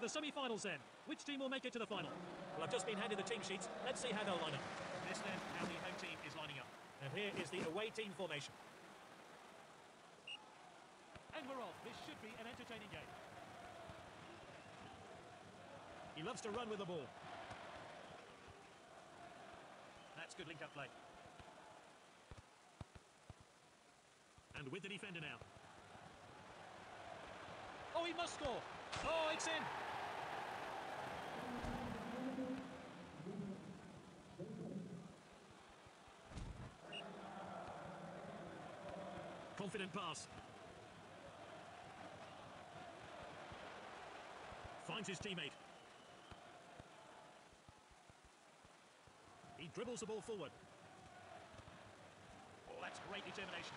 the semi-finals then. Which team will make it to the final? Well, I've just been handed the team sheets. Let's see how they'll line up. This then, how the home team is lining up. And here is the away team formation. And we're off. This should be an entertaining game. He loves to run with the ball. That's good link-up play. And with the defender now. Oh, he must score. Oh, it's in. Confident pass. Finds his teammate. He dribbles the ball forward. Oh, that's great determination.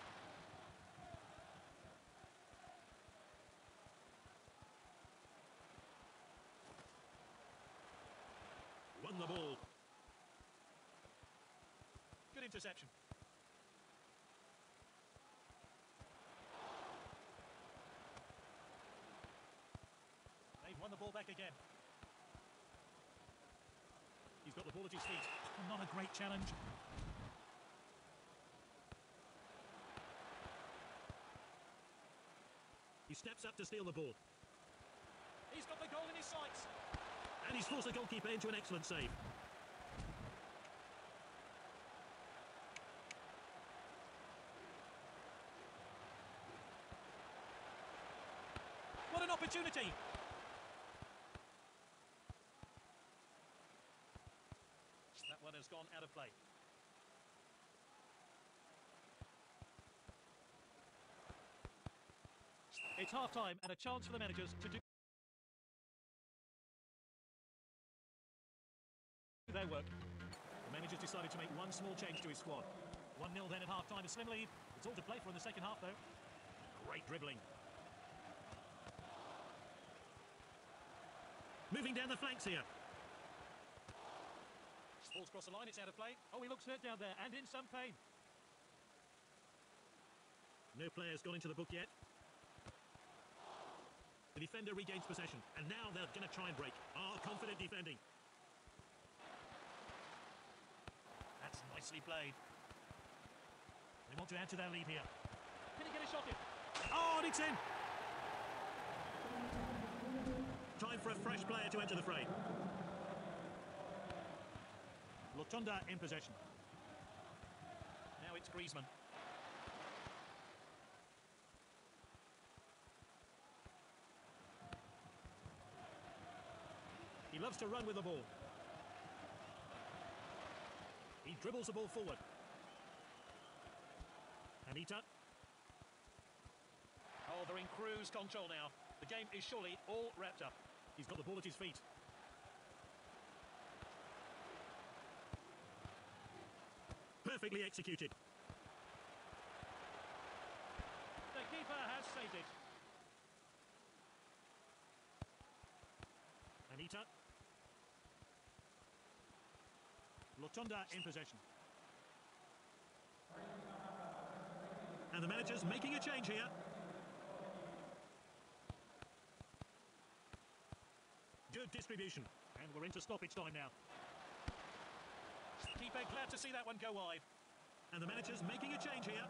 Won the ball. Good interception. They've won the ball back again. He's got the ball at his feet. Not a great challenge. He steps up to steal the ball. He's got the goal in his sights. And he's forced the goalkeeper into an excellent save. What an opportunity! That one has gone out of play. It's half-time and a chance for the managers to do their work. The manager's decided to make one small change to his squad. 1-0 then at half-time, a slim lead. It's all to play for in the second half, though. Great dribbling. Moving down the flanks here. Ball's across the line, it's out of play. Oh, he looks hurt down there and in some pain. No player's gone into the book yet. The defender regains possession, and now they're going to try and break. Confident defending. That's nicely played. They want to add to their lead here. Can he get a shot in? Oh, and it's in! Time for a fresh player to enter the fray. Lotunda in possession. Now it's Griezmann. He loves to run with the ball. He dribbles the ball forward. Anita. Oh, they're in cruise control now. The game is surely all wrapped up. He's got the ball at his feet. Perfectly executed. The keeper has saved it. Anita. Lotunda in possession. And the manager's making a change here. Good distribution. And we're into stoppage time now. Keeper glad to see that one go wide. And the manager's making a change here.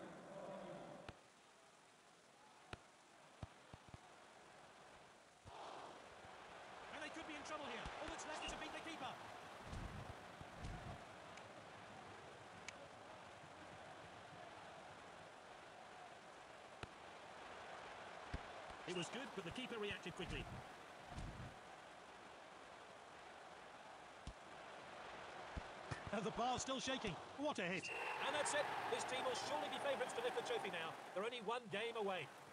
And they could be in trouble here. All that's left is to beat the keeper. It was good, but the keeper reacted quickly. The bar's still shaking. What a hit. And that's it. This team will surely be favourites to lift the trophy now. They're only one game away.